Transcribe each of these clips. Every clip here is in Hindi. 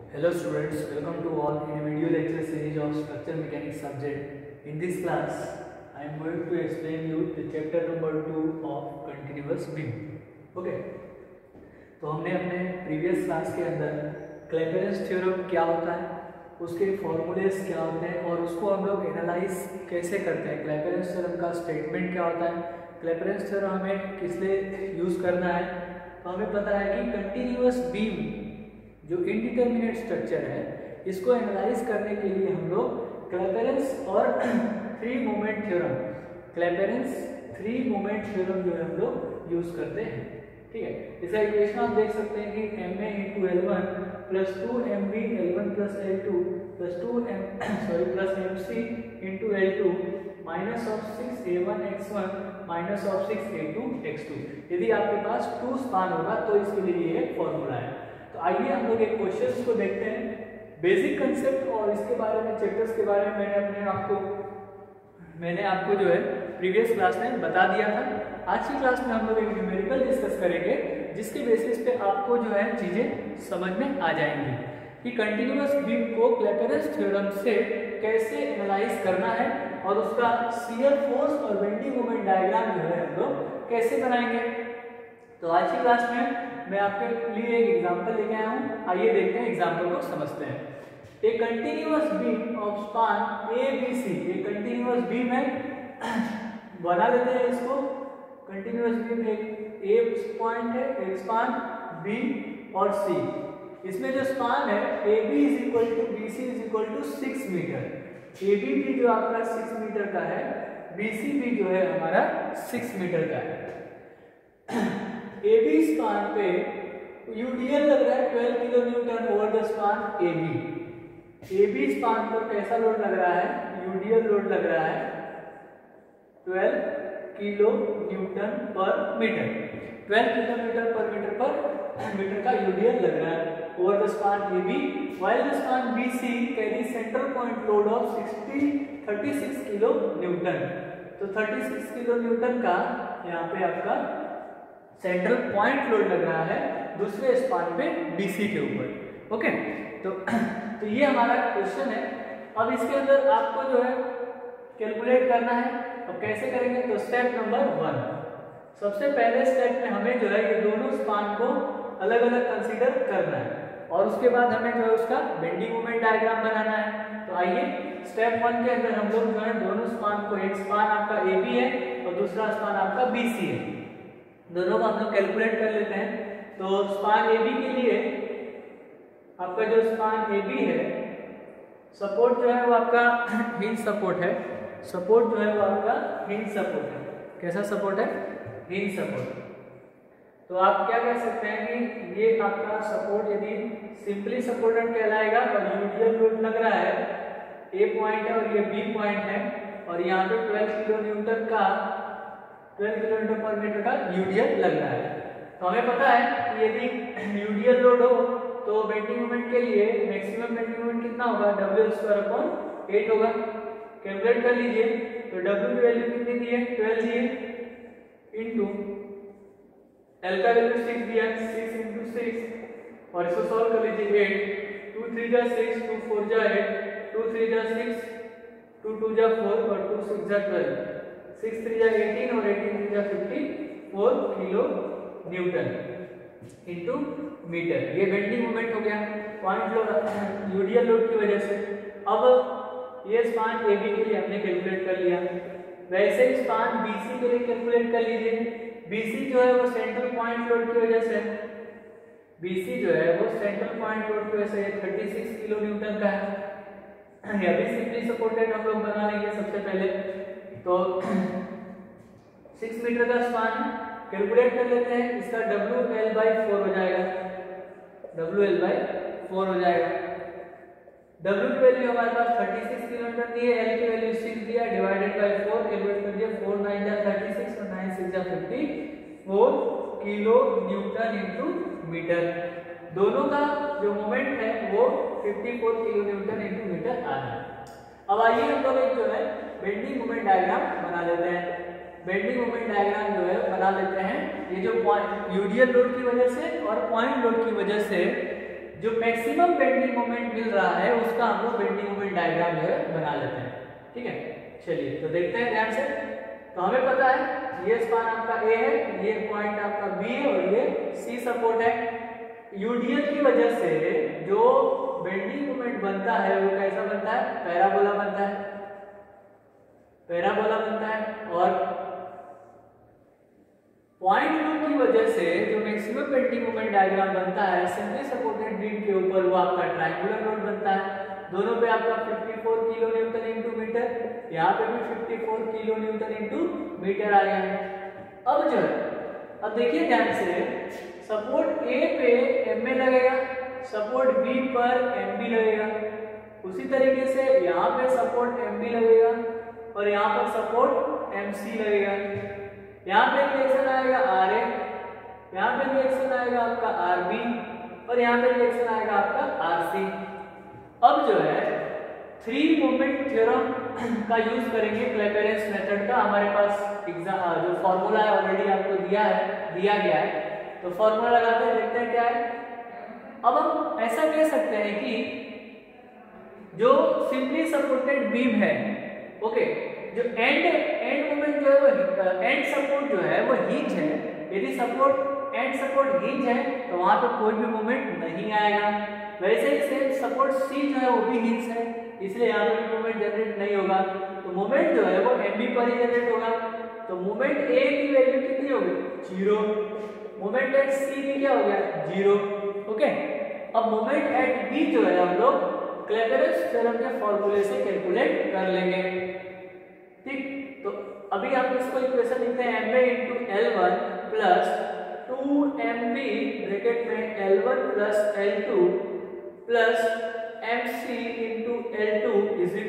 Hello students, welcome to all in a video lecture series of structure mechanics subject. In this class, I am going to explain you the chapter number 2 of continuous beam. Okay. तो हमने अपने प्रीवियस क्लास के अंदर क्लैपेरेंस थ्योरम क्या होता है, उसके फॉर्मूलेस क्या होते हैं और उसको हम लोग एनालाइज कैसे करते हैं, क्लैपेरेंस थ्योरम का स्टेटमेंट क्या होता है, क्लैपेरेंस थ्योरम हमें किस लिए यूज करना है। तो हमें पता है कि कंटिन्यूअस बीम जो इनडिटरमिनेट स्ट्रक्चर है, इसको एनालाइज करने के लिए हम लोग क्लैपेरेंस और three moment theorem, Clapeyron's three moment theorem जो है हम लोग यूज करते हैं। ठीक है, इसका इक्वेशन आप देख सकते हैं कि ma into L1 plus 2mb L1 plus L2 plus 2m plus mc into L2 minus of 6a1 x1 minus of 6a2 x2। यदि आपके पास 2 स्पान होगा तो इसके लिए ये फॉर्मूला है। तो आइए हम लोग एक क्वेश्चन को देखते हैं। बेसिक कंसेप्ट और इसके बारे में, चैप्टर्स के बारे में मैंने आपको जो है प्रीवियस क्लास में बता दिया था। आज की क्लास में हम लोग एक न्यूमेरिकल डिस्कस करेंगे जिसके बेसिस पे आपको जो है चीजें समझ में आ जाएंगी कि कंटिन्यूअस बीम को क्लैपेरेंस थ्योरम से कैसे एनालाइज करना है और उसका शियर फोर्स और बेंडिंग मोमेंट डायग्राम जो है हम लोग कैसे बनाएंगे। तो आज की क्लास में मैं आपके लिए एक एग्जांपल लेके आया हूँ। आइए देखते हैं, एग्जांपल को समझते हैं। एक continuous beam of span ABC, एक कंटिन्यूअस बीम है, बना लेते हैं इसको। कंटिन्यूअस बीम एक A पॉइंट है, एक स्पान B और C। इसमें जो स्पान है AB is equal to BC is equal to 6 metre. AB भी जो आपका 6 मीटर का है, BC भी जो है हमारा 6 मीटर का है। AB स्पान पे यूडीएल लग रहा है 12 kilo newton over the span AB span पर कैसा लोड लग रहा है, यूडीएल लोड लग रहा है 12 kilo newton per metre. 12 kilometre per metre का यूडीएल लग रहा है over the span AB, while the span BC carries central point load of 36 kilo newton. तो 36 किलो न्यूटन का यहाँ पे आपका सेंट्रल पॉइंट लोड लग रहा है दूसरे स्पान पे BC के ऊपर। ओके, तो ये हमारा क्वेश्चन है। अब इसके अंदर आपको जो है कैलकुलेट करना है। अब कैसे करेंगे, तो स्टेप नंबर 1, सबसे पहले स्टेप में हमें जो है ये दोनों स्पान को अलग अलग कंसीडर करना है और उसके बाद हमें जो है उसका बेंडिंग मोमेंट डायग्राम बनाना है। तो आइए स्टेप 1 के अंदर हम लोग जो है दोनों स्पान को, एक स्पान आपका AB है और दूसरा स्पान आपका BC है, दोनों को हम लोग कैलकुलेट कर लेते हैं। तो स्पान AB के लिए आपका जो स्पान AB है, सपोर्ट जो है वो आपका हिंज सपोर्ट है, सपोर्ट जो है वो आपका हिंज सपोर्ट है। कैसा सपोर्ट है, हिंज सपोर्ट। तो आप क्या कह सकते हैं कि ये आपका सपोर्ट यदि सिंपली सपोर्टेड कहलाएगा और यूडीएल लोड लग रहा है, A पॉइंट है और ये B पॉइंट है और यहाँ पे 12 किलो न्यूटन का 12 किलोमीटर पर मीटर का यूडीएल लग रहा है। तो हमें पता है कि यदि यूडीएल लोड हो तो बेंडिंग मोमेंट के लिए मैक्सिमम बेंडिंग मोमेंट कितना होगा, W²/8 होगा। कैलकुलेट कर लीजिए। तो W की वैल्यू कितनी दी है, 12 दी है, इनटू L का वैल्यू 6 दिया, 6 into 6 और इसको सॉल्व कर लीजिए। 8 2 3 जा 6 2 4 जा 8 2 3 जा 6 2 2 जा 4 और 2 6 जा 12 6 3 जा 18 और 18 3 जा 54 किलो न्यूटन इनटू मीटर। ये बेंडिंग मोमेंट हो गया पॉइंट लोड यूडीएल लोड की वजह से। अब ये स्पान AB के लिए हमने कैलकुलेट कर लिया, वैसे ही स्पान BC के लिए कैलकुलेट कर लीजिए। BC जो है वो सेंट्रल पॉइंट लोड की वजह से, BC जो है वो सेंट्रल पॉइंट लोड की वजह से 36 किलो न्यूटन का है। ये भी सिंपली सपोर्टेड हम लोग बना लेंगे सबसे पहले। तो 6 मीटर का स्पान कैलकुलेट कर लेते हैं। इसका WL/4 हो जाएगा, WL/4 हो जाएगा। W की वैल्यू हमारे पास 36 किलोमीटर दी है, L की वैल्यू 6 दिया, डिवाइडेड बाय 4 कैलकुलेट कर दिया। 4 9 जा 36 और 9 6 जा 54 किलो न्यूटन इनटू मीटर। दोनों का जो मोमेंट है वो 54 किलो न्यूटन इनटू मीटर आ रहा है। अब आइए हम लोग एक जो है बेंडिंग मोमेंट डायग्राम बना लेते हैं। बेंडिंग मोमेंट डायग्राम जो है बना लेते हैं। ये जो यूडीएल लोड की वजह से और पॉइंट लोड की वजह से जो मैक्सिमम बेंडिंग मोमेंट मिल रहा है उसका हम लोग बेंडिंग मोमेंट डायग्राम जो है बना लेते हैं। ठीक है, चलिए तो देखते हैं ध्यान से। तो हमें पता है ये स्पान आपका ए है, ये पॉइंट आपका बी है और ये सी सपोर्ट है। यूडीएल की वजह से जो बेंडिंग मोमेंट बनता है वो कैसा बनता है, पैराबोला बनता है, पैराबोला बनता है। और पॉइंट यू की वजह से जो मैक्सिमम बेंडिंग मोमेंट डायग्राम बनता है सिंपली सपोर्टेड बीम के ऊपर, वो आपका ट्रायंगुलर लोड बनता है। दोनों पे आपका 54 किलो न्यूटन इंटू मीटर, यहाँ पे भी 54 किलो न्यूटन इंटू मीटर आ गया है। अब जो है, अब देखिए ध्यान से, सपोर्ट ए पे एमए लगेगा, सपोर्ट बी पर एमबी लगेगा, उसी तरीके से यहाँ पे सपोर्ट एमबी लगेगा और यहाँ पर सपोर्ट एमसी लगेगा। यहाँ पे रिएक्शन आएगा आर ए, यहाँ पे रिएक्शन आएगा आपका आर बी और यहाँ पे रिएक्शन आएगा आपका आर सी। अब जो है थ्री मोमेंट थ्योरम का यूज करेंगे, क्लेपेरेंस मेथड का। हमारे पास एग्जाम जो फॉर्मूला है ऑलरेडी आपको दिया गया है, तो फॉर्मूला लगाते हैं, देखते हैं क्या है। अब हम ऐसा कह सकते हैं कि जो सिंपली सपोर्टेड बीम है, ओके, जो एंड मोमेंट जो है वो एंड सपोर्ट जो है वो हिंज है। यदि सपोर्ट एंड सपोर्ट हिंज है तो वहां पे कोई भी मोमेंट नहीं आएगा। वैसे ही सेम सपोर्ट सी जो है वो भी हिंज है, इसलिए यहाँ पे मोमेंट जनरेट नहीं होगा। तो मोमेंट जो है वो एमबी पर ही जनरेट होगा। तो मोमेंट ए की वैल्यू कितनी होगी, 0। मोमेंट एट सी भी क्या हो गया, 0। ओके, अब मोमेंट एट बी जो है हम लोग क्लेपेरेंस थ्योरम के फॉर्मूले से कैलकुलेट कर लेंगे। ठीक, तो अभी हम इसको इक्वेशन लिखते हैं M A into L1 plus 2mb bracket में L1 plus L2 plus mc into L2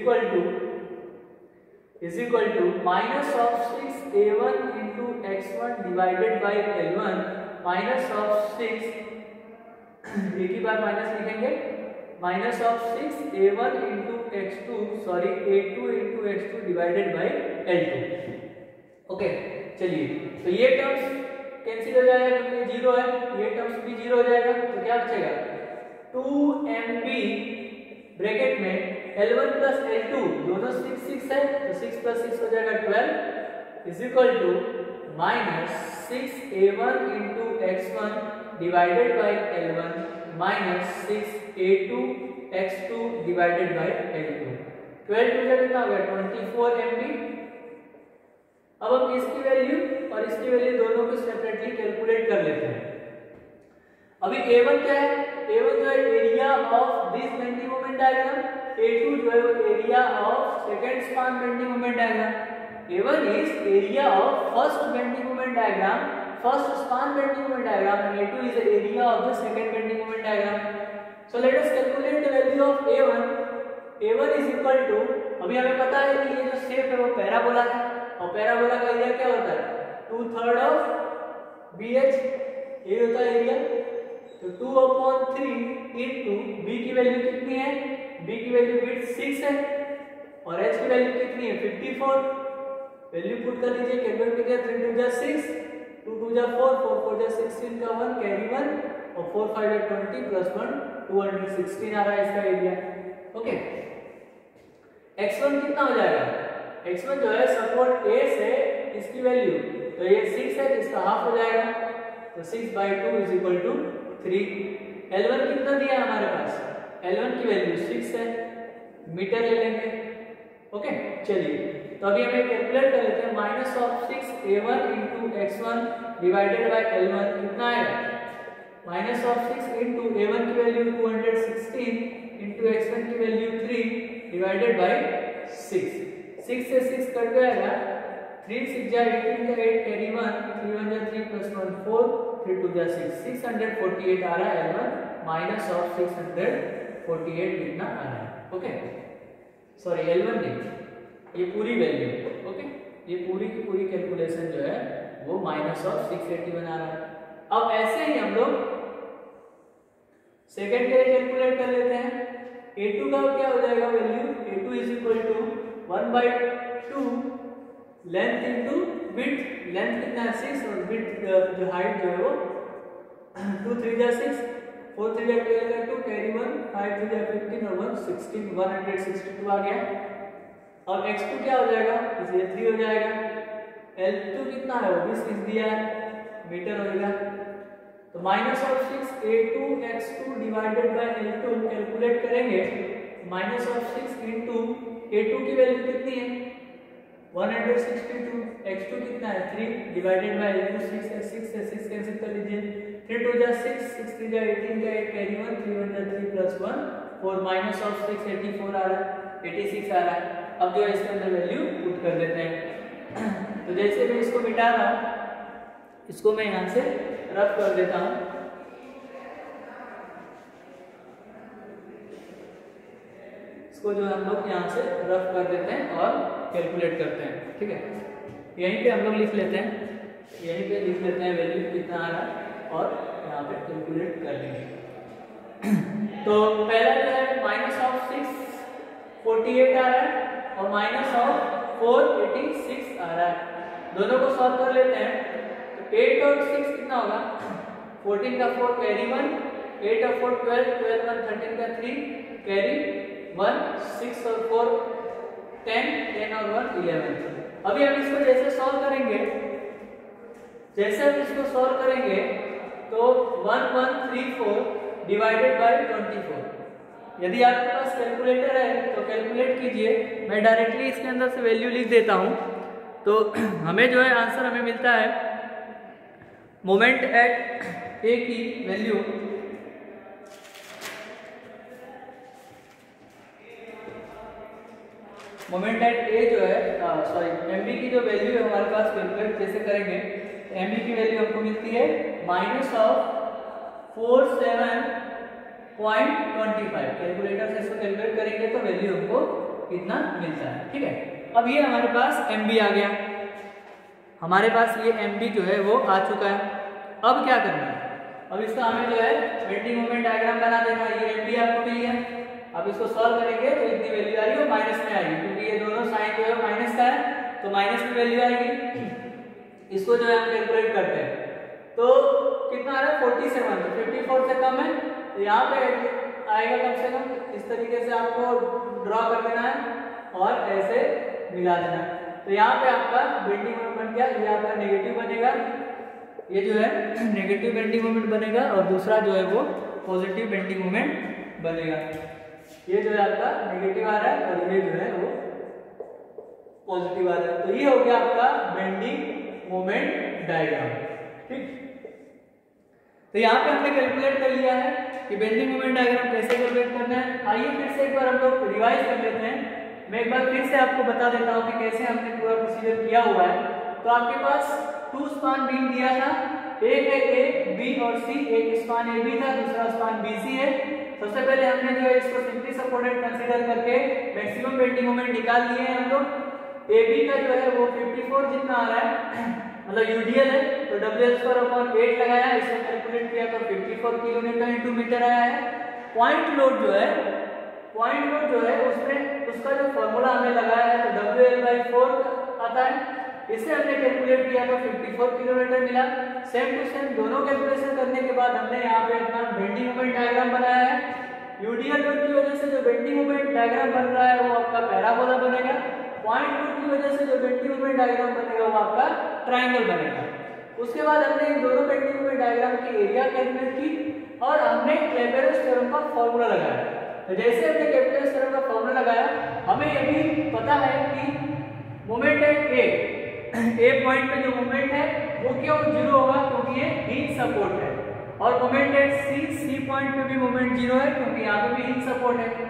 is equal to minus of 6a1 into x1 divided by L1 minus of 6, एक ही बार माइनस लिखेंगे, minus of 6a1 into x2 sorry a2 into x2 divided by L2। Okay, चलिए तो ये टर्म्स कैंसिल हो जाएगा क्योंकि 0 है, ये टर्म्स भी 0 हो जाएगा। तो क्या बचेगा, 2mb ब्रैकेट में L1 प्लस L2 दोनों 6 है, तो 6 प्लस 6 हो जाएगा 12 is equal to minus 6a1 into x1 divided by L1 minus 6a2 x2 divided by L2। 12 two कितना हो गया, 24 mb। अब हम इसकी वैल्यू और इसकी वैल्यू दोनों को सेपरेटली कैलकुलेट कर लेते हैं। अभी A1 क्या है, A1 जो है area of this bending moment diagram, A2 जो है वो area of second span bending moment diagram. A1 is area of first bending moment diagram, first span bending moment diagram, and A2 is the area of the second bending moment diagram. So let us calculate the value of A1. A1 is equal to, अभी हमें पता है कि ये जो शेप है वो पैराबोला है और पैराबोला का एरिया क्या होता है, 2/3 ऑफ BH, ये होता है एरिया। तो 2/3 इनटू B की वैल्यू कितनी है, B की वैल्यू विड्थ 6 है और H की वैल्यू कितनी है, 54। वैल्यू पुट कर लीजिए, कैलकुलेट कीजिए, 3 2 जा 6, 2 2 जा 4, 4 4 जा 16 का 1 कैरी 1 और 4 5 जा 20 प्लस 1 216 आ रहा है इसका एरिया। ओके, x1 कितना हो जाएगा, x1 जो है सपोर्ट A से इसकी वैल्यू, तो ये 6 है, इसका हाफ हो जाएगा, तो 6/2 इज इक्वल टू 3। L1 कितना दिया है हमारे पास, L1 की वैल्यू 6 है, मीटर ले लेंगे। ओके, चलिए तो अभी हमें कैलकुलेट कर लेते हैं, minus of 6a1 into x1 divided by L1 कितना है, माइनस ऑफ 6 इंटू a1 की वैल्यू 216 इंटू x1 की वैल्यू 3 डिवाइडेड बाय 6। 6 से 6 कट जाएगा, 3 6 जा 18 का 8 कैरी 1, 3 1 जा 3 प्लस 1 4, 3 2 जा 6, 648 आ रहा है L1 माइनस ऑफ 648 कितना आ रहा है। ओके, सॉरी L1 नहीं, ये पूरी वैल्यू, ओके, ये पूरी की पूरी कैलकुलेशन जो है वो माइनस ऑफ 681 आ रहा है। अब ऐसे ही हम लोग सेकंड के लिए कैलकुलेट कर लेते हैं। A2 का क्या हो जाएगा value, A2 is equal to 1/2 length into width, length कितना है 6 और विड्थ जो हाइट जो है वो 2 3 जा 6, 4 3 12 का 2 कैरी 1 5 3 15 और 1 16 162 आ गया। अब x2 क्या हो जाएगा, इसलिए 3 हो जाएगा। L2 कितना है, वो भी 6 दिया है, मीटर होगा। तो -6 A2 x2 divided by L2 calculate करेंगे। -6 इनटू A2 की वैल्यू कितनी है 162, x2 कितना है 3 डिवाइडेड बाय L2 6 है, 6 से 6 कैंसिल कर लीजिए, 3 2 जा 6 6 3 जा 18 का 8 कैरी 1 3 1 जा 3 प्लस 1 4 -6 84 आ रहा है, 86 आ रहा है। अब जो है इसके अंदर वैल्यू पुट कर देते हैं। तो जैसे मैं इसको मिटा रहा हूं, इसको मैं यहां से रफ कर देता हूं। इसको जो हम लोग यहां से रफ कर देते हैं और कैलकुलेट करते हैं, ठीक है। यहीं पे हम लोग लिख लेते हैं, यहीं पे लिख लेते हैं वैल्यू कितना आ रहा है और यहाँ पे कैलकुलेट कर लेंगे। तो पहला जो है -6 48 आ रहा है और -4 86 आ रहा है। दोनों को सॉल्व कर लेते हैं। तो 8 और 6 कितना होगा, 14 का 4 कैरी 1, 8 और 4 12, 12 1 13 का 3 कैरी 1, 6 और 4 10, 10 और 1 11। अभी हम इसको जैसे सॉल्व करेंगे, जैसे हम इसको सॉल्व करेंगे तो 1134 डिवाइडेड बाय 24। यदि आपके पास कैलकुलेटर है तो कैलकुलेट कीजिए, मैं डायरेक्टली इसके अंदर से वैल्यू लिख देता हूं। तो हमें जो है आंसर हमें मिलता है मोमेंट एट ए की वैल्यू मोमेंट एट ए जो है सॉरी एमबी की जो वैल्यू है हमारे पास कैलकुलेट जैसे करेंगे, एमबी की वैल्यू हमको मिलती है -47.25। कैलकुलेटर से इसको कैलकुलेट करेंगे तो वैल्यू हमको कितना मिलता है, ठीक है। अब ये हमारे पास एमबी आ गया, हमारे पास ये एमबी जो है वो आ चुका है। अब क्या करना है, अब इसका हमें जो है बेंडिंग मोमेंट डायग्राम बना देना है। ये एमबी आपको मिल गया, अब इसको सॉल्व करेंगे तो इतनी वैल्यू आ रही है माइनस में आएगी, क्योंकि ये दोनों साइन जो है माइनस का है तो माइनस की वैल्यू आएगी। इसको जो है हम कैलकुलेट करते हैं तो कितना आ रहा है 47, तो 54 से कम है तो यहाँ पे आएगा कम से कम। इस तरीके से आपको ड्रॉ कर देना है और ऐसे मिला देना है। तो यहाँ पे आपका बेंडिंग मोमेंट क्या, ये आपका नेगेटिव बनेगा, ये जो है नेगेटिव बेंडिंग मोमेंट बनेगा और दूसरा जो है वो पॉजिटिव बेंडिंग मोमेंट बनेगा। ये जो है आपका नेगेटिव आ रहा है और ये जो है वो पॉजिटिव आ रहा है। तो ये हो गया आपका बेंडिंग मोमेंट डायग्राम, ठीक। तो यहाँ पे हमने कैलकुलेट कर लिया है कि बेंडिंग मोमेंट डायग्राम कैसे कैलकुलेट करना है। आइए फिर से एक बार हम लोग रिवाइज कर लेते हैं। मैं एक बार फिर से आपको बता देता हूँ कि कैसे हमने पूरा प्रोसीजर किया हुआ है। तो आपके पास 2 स्पान बीम दिया था, एक है ए बी और सी, एक स्पान ए बी था, दूसरा स्पान बी सी है। सबसे पहले हमने जो है इसको सिंपली सपोर्टेड कंसीडर करके मैक्सिमम बेंडिंग मोमेंट निकाल लिए हैं हम लोग। ए बी का जो है वो 54 जितना आ रहा है, मतलब यूडीएल है, तो WL/8 लगाया, इसको कैलकुलेट किया तो 54 किलोमीटर इंटू मीटर आया है। पॉइंट लोड जो है उसमें उसका जो फॉर्मूला हमने लगाया है तो WL/4 आता है, इसे हमने कैलकुलेट किया तो 54 किलोमीटर मिला। सेम टू सेम दोनों कैलकुलेशन करने के बाद हमने यहाँ पे अपना बेंडिंग मोमेंट डायग्राम बनाया है। यूडीएल लोड की वजह से जो बेंडिंग मोमेंट डायग्राम बन रहा है वो आपका पैराबोला बनेगा, पॉइंट लोड की वजह से जो बेंडिंग मोमेंट डायग्राम बनेगा वो आपका ट्रायंगल बनेगा। उसके बाद हमने इन दोनों बेंडिंग मोमेंट डायग्राम की एरिया कैलकुलेट की और हमने क्लेपेरस थ्योरम का फॉर्मूला लगाया। तो जैसे हमने क्लेपेरस थ्योरम का फॉर्मूला लगाया, हमें ये भी पता है कि मोमेंट एट ए पॉइंट पे जो मोमेंट है वो क्यों 0 होगा, क्योंकि ये हिंज सपोर्ट है। और मोमेंट एट सी पॉइंट पे भी मोमेंट 0 है क्योंकि यहाँ पे भी हिंज सपोर्ट है।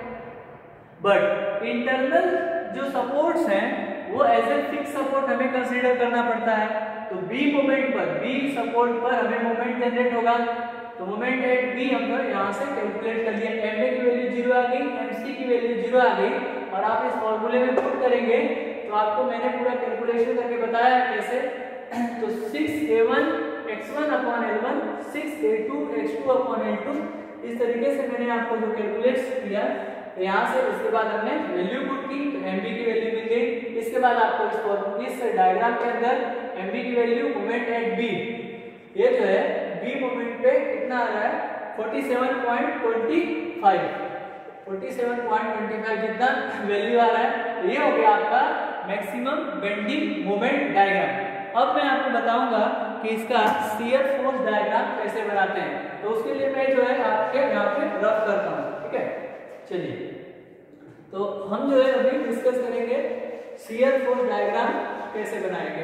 बट इंटरनल जो सपोर्ट्स हैं वो एज ए फिक्स सपोर्ट हमें कंसीडर करना पड़ता है। तो बी मोमेंट पर, बी सपोर्ट पर हमें मोमेंट जनरेट होगा। तो मोमेंट एट बी हम लोग यहाँ से कैलकुलेट कर लिया, एमए की वैल्यू 0 आ गई, एमसी की वैल्यू 0 आ गई और आप इस फॉर्मूले में पुट करेंगे तो आपको मैंने पूरा कैलकुलेशन करके बताया कैसे। तो 6a1 x1 upon l1, 6a2 x2 upon l2, इस तरीके से मैंने आपको जो कैलकुलेट किया तो यहाँ से उसके बाद हमने वैल्यू पुट की तो एमबी की वैल्यू मिल गई। इसके बाद आपको इस डायग्राम के अंदर एमबी की वैल्यू मोमेंट एट बी, ये जो है बी मोमेंट पे कितना आ रहा है 47.25 जितना वैल्यू आ रहा है। तो ये हो गया आपका मैक्सिमम बेंडिंग मोमेंट डायग्राम। अब मैं आपको बताऊंगा कि इसका शियर फोर्स डायग्राम कैसे बनाते हैं। तो उसके लिए मैं जो है आपके यहाँ पे रफ करता हूँ, ठीक है। चलिए, तो हम जो है अभी डिस्कस करेंगे शियर फोर्स डायग्राम कैसे बनाएंगे।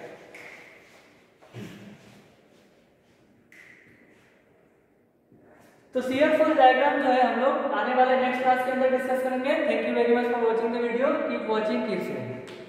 तो शियर फोर्स डायग्राम जो है हम लोग आने वाले नेक्स्ट क्लास के अंदर डिस्कस करेंगे। Thank you very much for watching the video. Keep watching, keep seeing.